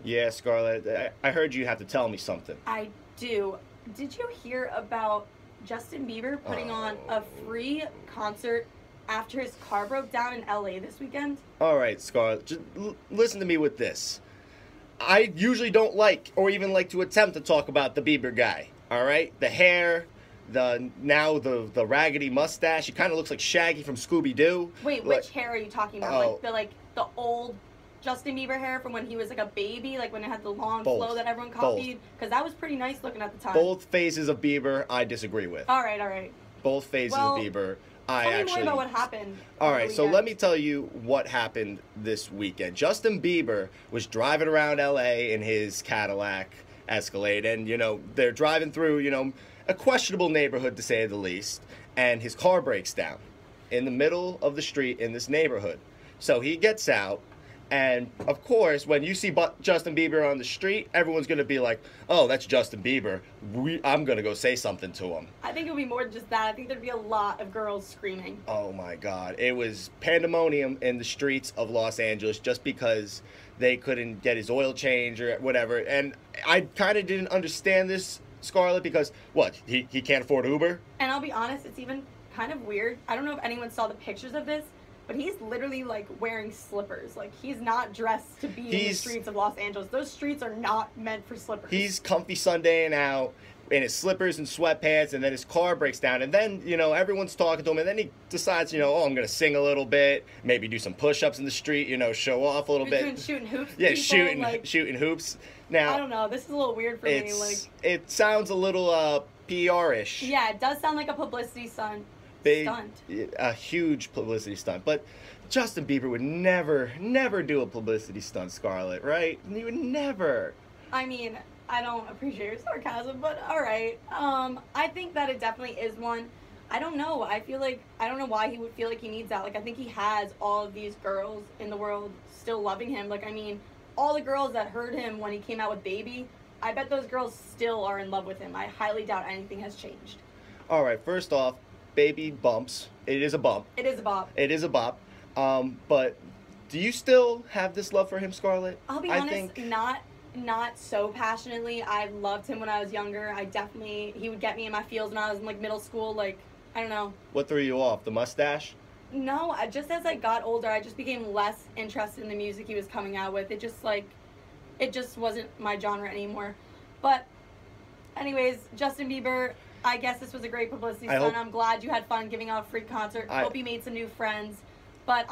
Yeah, Scarlett, I heard you have to tell me something. I do. Did you hear about Justin Bieber putting on a free concert after his car broke down in LA this weekend? All right, Scarlett, just listen to me with this. I usually don't like or even like to attempt to talk about the Bieber guy. All right, the hair, the raggedy mustache. He kind of looks like Shaggy from Scooby Doo. Wait, Like, which hair are you talking about? oh. Like the old Justin Bieber hair from when he was like a baby, like when it had the long Both. flow that everyone Both. copied? Because that was pretty nice looking at the time. Both phases of Bieber, I disagree with. All right. Both phases Well, of Bieber, Tell me more about what happened. All over right, the so weekend. let me tell you what happened this weekend. Justin Bieber was driving around LA in his Cadillac Escalade, and they're driving through a questionable neighborhood to say the least, and his car breaks down in the middle of the street in this neighborhood. So he gets out. And, of course, when you see Justin Bieber on the street, everyone's going to be like, oh, that's Justin Bieber. I'm going to go say something to him. I think it would be more than just that. I think there'd be a lot of girls screaming. Oh, my God. It was pandemonium in the streets of Los Angeles just because they couldn't get his oil change or whatever. And I kind of didn't understand this, Scarlett, because, what, he can't afford Uber? And I'll be honest, it's even kind of weird. I don't know if anyone saw the pictures of this, but he's literally, like, wearing slippers. Like, he's not dressed to be in the streets of Los Angeles. Those streets are not meant for slippers. He's comfy Sundaying out in his slippers and sweatpants, and then his car breaks down. And then, everyone's talking to him, and then he decides, oh, I'm going to sing a little bit, maybe do some push-ups in the street, show off a little bit. Doing shooting hoops. Yeah, people, shooting hoops. Now, I don't know. This is a little weird for me. It sounds a little PR-ish. Yeah, it does sound like a publicity stunt. A huge publicity stunt. But Justin Bieber would never do a publicity stunt, Scarlett, right? He would never. I mean, I don't appreciate your sarcasm, but all right. I think that it definitely is one. I don't know. I don't know why he would feel like he needs that. Like, I think he has all of these girls in the world still loving him. Like, I mean, all the girls that heard him when he came out with Baby, I bet those girls still are in love with him. I highly doubt anything has changed. All right, first off, Baby bumps. It is a bump. It is a bop. It is a bop. But do you still have this love for him, Scarlett? I'll be honest, not so passionately. I loved him when I was younger. He would get me in my feels when I was in, like, middle school. Like, I don't know. What threw you off? The mustache? No, just as I got older, I just became less interested in the music he was coming out with. It just wasn't my genre anymore. But anyways, Justin Bieber, I guess this was a great publicity stunt. I'm glad you had fun giving out a free concert. Hope you made some new friends. But